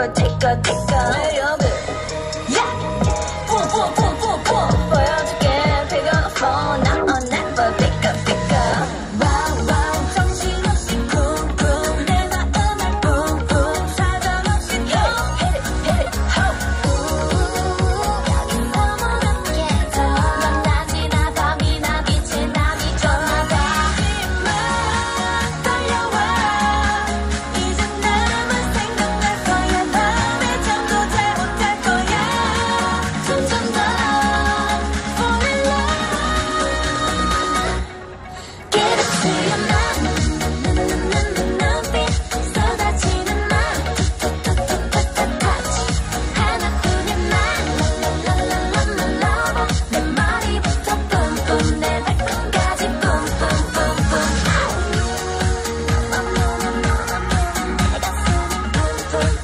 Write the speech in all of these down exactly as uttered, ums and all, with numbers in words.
tickle, tickle, tickle. 매력을, yeah! Boom, boom, boom, boom, boom. 보여줄게, pick up the phone. Now or never, pick up, pick up. Wow, wow, 정신없이 boom, boom. 내 마음을 boom, boom. 사정없이 boom. Hit it, hit it, ho! 여기 너무 좋겠어. 넌 낮이나 밤이나 빛이 나니 좋아봐. 힘만 달려와. 이제 나만 생각날 거야. 맘에 잠도 잘 못할 거야. 점점 더 fall in love. Give it to your mind. 눈빛 쏟아지는 맘. touch. 하나뿐인 말. 내 머리부터 뿜뿜. 내 발끝까지 뿜뿜뿜뿜. 내 가슴이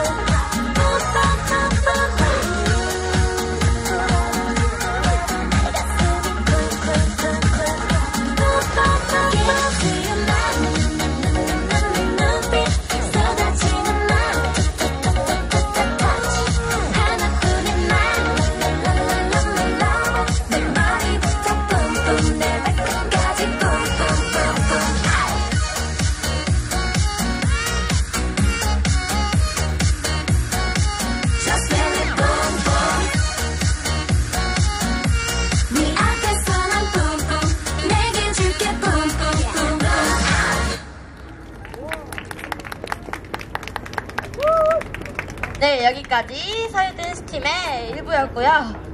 Just let it boom boom. 네 앞에서만 뿜뿜. 내게 줄게 뿜뿜 뿜뿜. 네, 여기까지 서유 댄스팀의 일부였고요.